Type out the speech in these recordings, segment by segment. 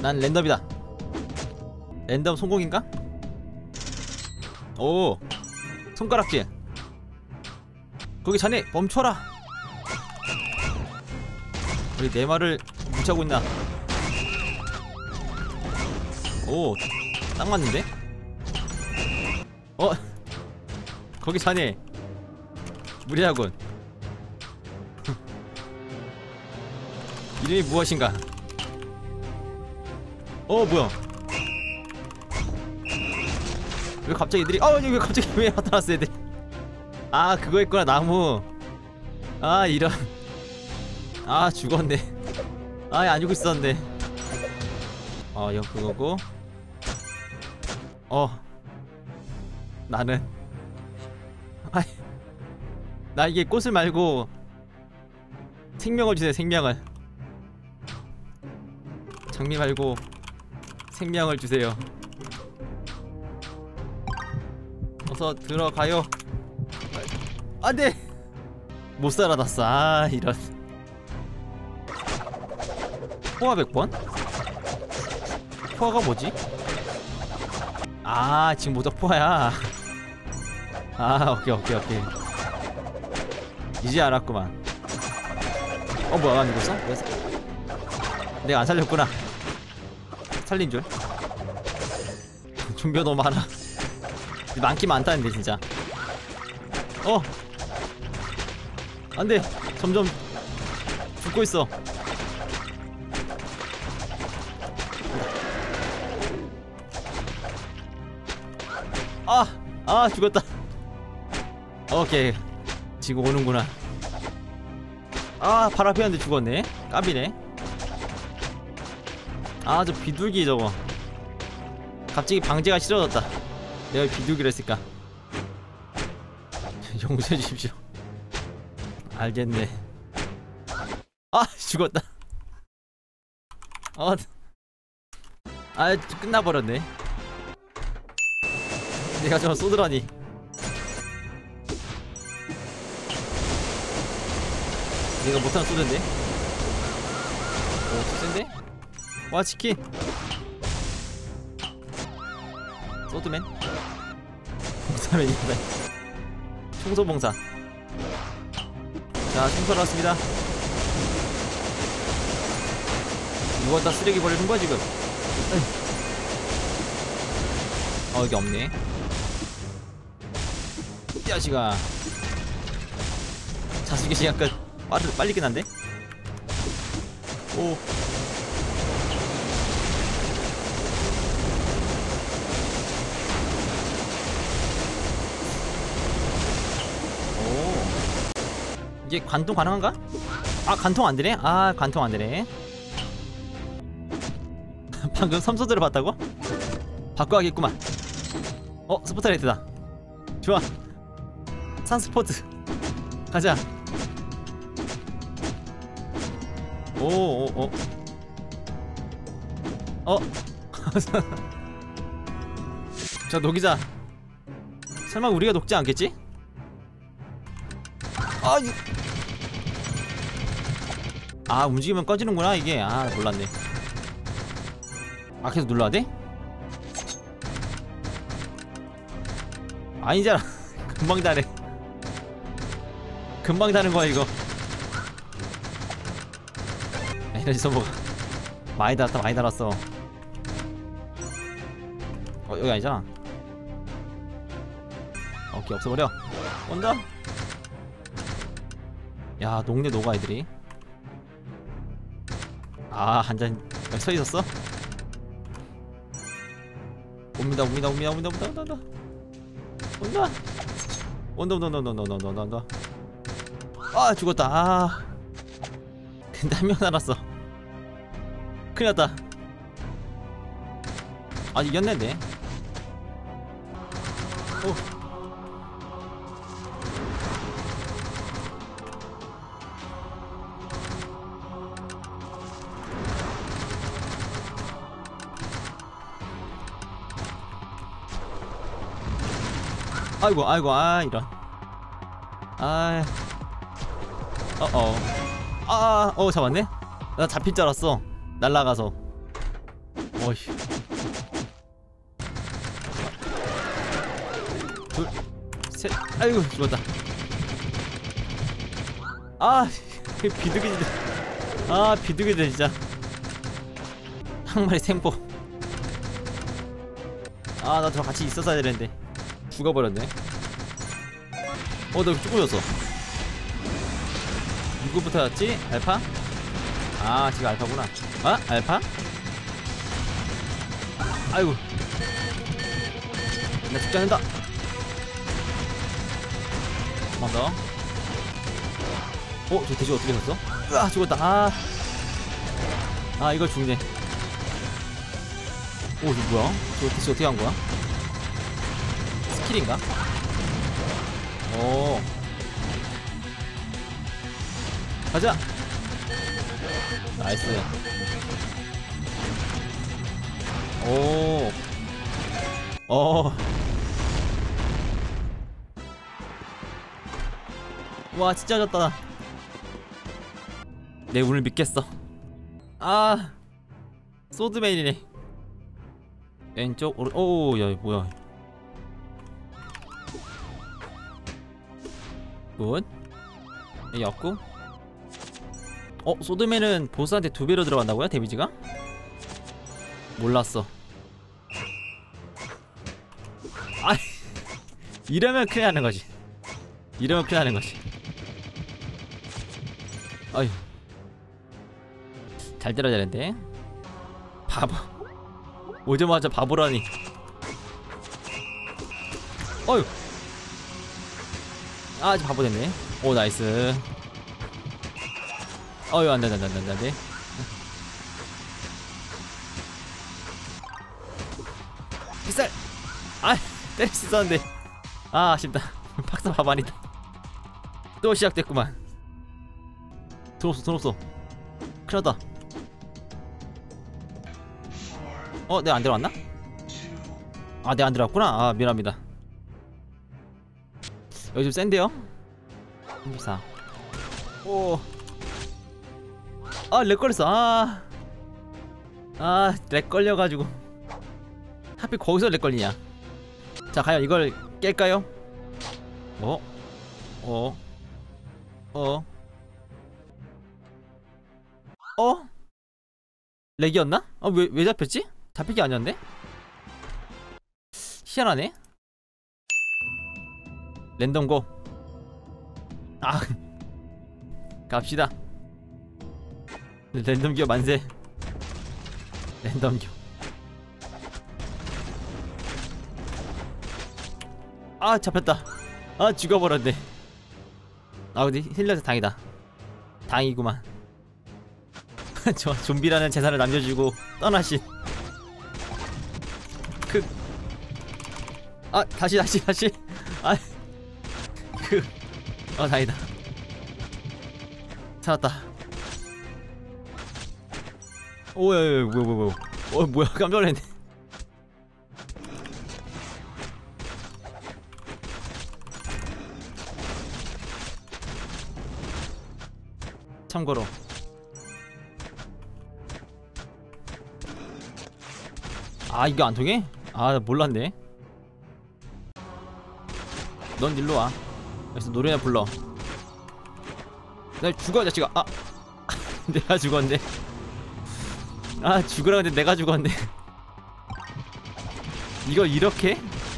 난 랜덤이다. 랜덤 성공인가? 오, 손가락질. 거기 자네 멈춰라. 우리 내 말을 묻히고 있나? 오, 딱 맞는데? 거기 자네 무리하군. 이름이 무엇인가? 뭐야? 왜 갑자기 애들이 왜 갑자기 왜 나타났어 애들? 아, 그거 했구나. 나무. 아, 이런. 아, 죽었네. 아, 안 죽고 있었는데. 이거 그거고. 나는 나 이게 꽃을 말고 생명을 주세요. 생명을. 장미 말고 생명을 주세요. 어서 들어가요. 안돼. 못 살아났어. 아, 이런. 포화 100번? 포화가 뭐지? 아, 지금 모자 포화야. 아, 오케이. 이제 알았구만. 뭐야, 안 죽었어? 내가 안 살렸구나. 살린 줄. 좀비가 너무 많아. 많긴 많다는데 진짜. 안돼. 점점 죽고 있어. 죽었다. 오케이. 지금 오는구나. 바로 앞에 왔는데 죽었네. 까비네. 저 비둘기 저거. 갑자기 방제가 싫어졌다. 내가 왜 비둘기를 했을까? 용서해 주십시오. 알겠네. 죽었다. 끝나버렸네. 내가 저거 쏘더라니. 내가 못하는 쏘던데? 쏘센데? 와, 치킨! 소드맨? 봉사맨이다. 청소봉사. 자, 청소를 왔습니다. 누웠다 쓰레기 버리는 거야 지금? 여기 없네. 이 자식아. 자숙이 약간 빨리긴 한데? 오. 이게 관통 가능한가? 관통 안 되네? 관통 안 되네. 방금 섬소들을 봤다고? 바꿔야겠구만. 스포트라이트다. 좋아. 산스포트 가자. 자, 녹이자. 설마 우리가 녹지 않겠지? 움직이면 꺼지는구나 이게. 몰랐네. 계속 눌러야 돼? 아니잖아. 금방 다네. 금방 다는 거야 이거. 에너지 소모가 많이 달았어. 여기 아니잖아. 오케이, 없어버려. 온다. 야, 녹네 녹아 애들이. 한잔 여기 서있었어? 옵니다. 온다. 죽었다. 근데 한 명 남았어. 큰일났다. 이겼네. 네. 아이고, 이런. 잡았네? 나 잡힐 줄 알았어. 날라가서. 어이. 둘, 셋. 아이고 죽었다. 아 비둘기들. 아 비둘기들 진짜. 한 마리 생포. 아 나도 같이 있었어야 되는데 죽어버렸네. 나 쭉 보였어. 누구부터였지? 알파? 아 지금 알파구나. 아? 알파? 아이고 나 죽지 않는다. 한번 더. 저 돼지 어떻게 샀어? 으아 죽었다. 아 이걸 죽네. 이거 뭐야? 저 돼지 어떻게 한 거야? 스킬인가? 가자. 나이스. 와 진짜 졌다. 내 운을 믿겠어. 아 소드메인이네. 왼쪽 오른. 야 뭐야. 굿. 여기 없고. 소드맨은 보스한테 2배로 들어간다고요? 데미지가? 몰랐어. 아 이러면 큰일 나는 거지. 이러면 큰일 나는 거지. 아휴 잘 때려야 되는데. 바보. 오자마자 바보라니. 어휴 아 바보 됐네. 오 나이스. 어휴 안돼 안돼 안돼 안돼. 빗살. 아 때릴 수 있었는데. 아 아쉽다. 박사 밥 아니다. 또 시작됐구만. 돈 없어. 큰일났다. 내가 안 들어왔나? 아 내가 안 들어왔구나. 아 미안합니다. 여기 좀 센데요? 34. 렉 걸렸어. 렉 걸려가지고. 하필 거기서 렉 걸리냐. 자 과연 이걸 깰까요? 렉이었나? 왜 잡혔지? 잡힌 게 아니었는데? 희한하네. 랜덤고. 갑시다. 랜덤기어 만세. 랜덤기어. 잡혔다. 죽어버렸네. 근데 힐러한테 당이다. 당이구만. 저 좀비라는 재산을 남겨주고 떠나신 다시 다행이다. 살았다. 오야 뭐야 깜짝 놀랐네. 참고로 이거 안 통해? 몰랐네. 넌 일로 와. 여기서 노래나 불러. 나 죽어 자식아. 내가 죽었네. 죽으라 근데 내가 죽었네. 이걸 이렇게?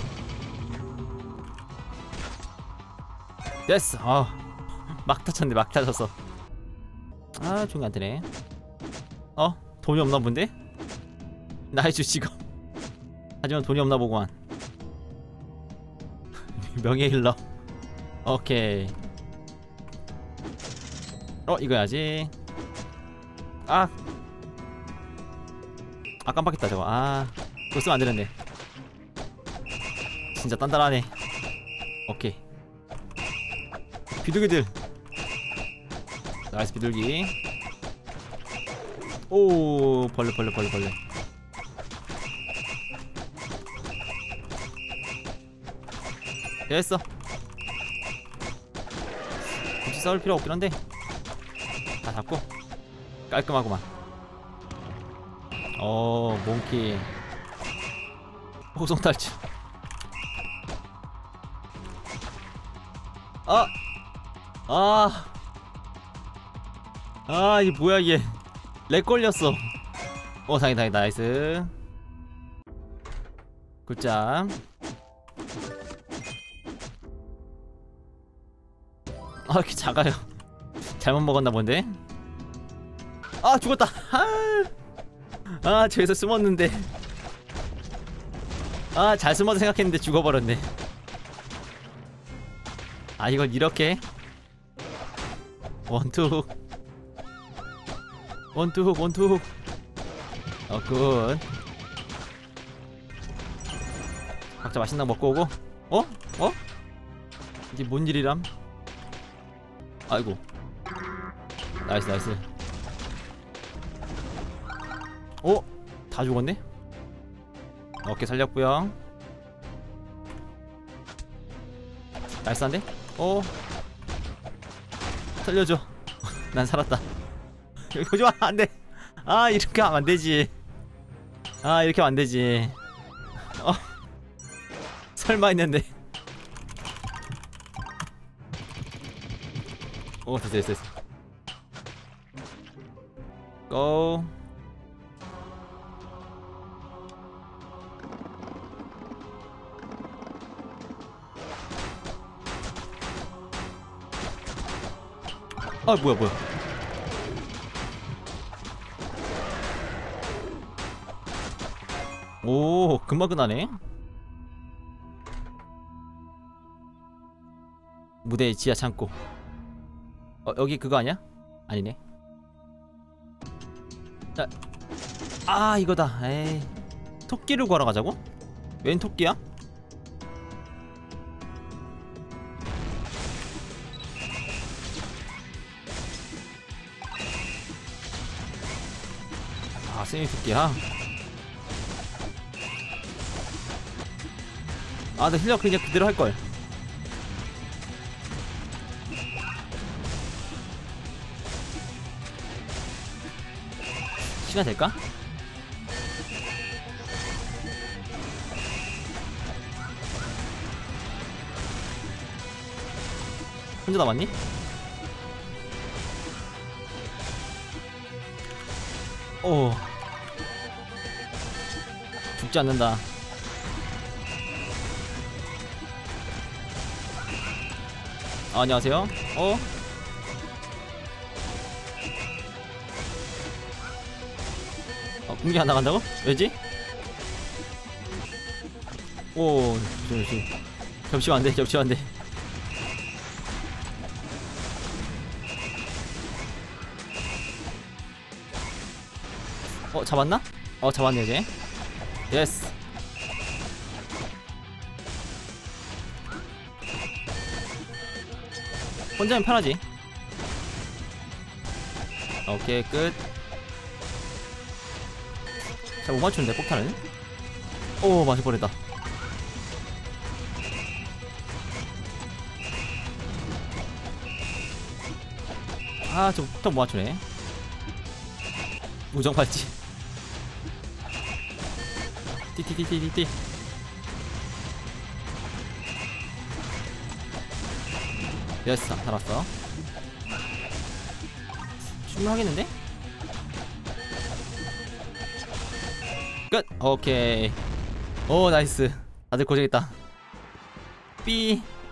됐어. 막 타쳤네. 막 타쳤어. 종이 안 되네. 돈이 없나 본데? 나의 주식업. 하지만 돈이 없나 보구만. 명예 힐러. 오케이. 이거 해야지. 깜빡했다 저거. 그거 쓰면 안 되는데. 진짜 단단하네. 오케이. 비둘기들. 나이스 비둘기. 오 벌레. 됐어. 굳이 싸울 필요 없긴 한데 다 잡고 깔끔하구만. 몽키 호송 탈출. 이게 뭐야 이게. 렉 걸렸어. 다행이다 나이스. 굿잠. 이렇게 작아요. 잘못 먹었나 본데. 죽었다. 저기서 숨었는데. 잘 숨어서 생각했는데 죽어버렸네. 이걸 이렇게 원투 굿. 각자 맛있는 거 먹고 오고. 이게 뭔 일이람. 아이고 나이스. 다 죽었네. 오케이 살렸구요. 나이스한데? 살려줘. 난 살았다. 여기 오지마. 안돼. 이렇게 하면 안되지. 이렇게 하면 안되지. 설마 했는데. 됐어. 고. 뭐야. 금방 끝나네. 무대 지하 창고. 여기 그거 아니야? 아니네. 이거다. 에이. 토끼를 구하러 가자고? 웬 토끼야? 세미 토끼야? 나 힐러 그냥 그대로 할걸. 시간 될까? 혼자 남았니? 죽지 않는다. 안녕하세요. 공기 안 나간다고? 왜지? 조심. 겹치면 안돼. 잡았나? 잡았네 이제. 예스. 혼자면 편하지. 오케이 끝. 잘 못 맞추는데 폭탄을. 맞을 뻔했다. 저 폭탄 못 맞추네. 우정 팔찌. 띠띠띠띠띠. 예스 살았어. 충분하겠는데? 끝! 오케이. 나이스. 다들 고생했다. 삐.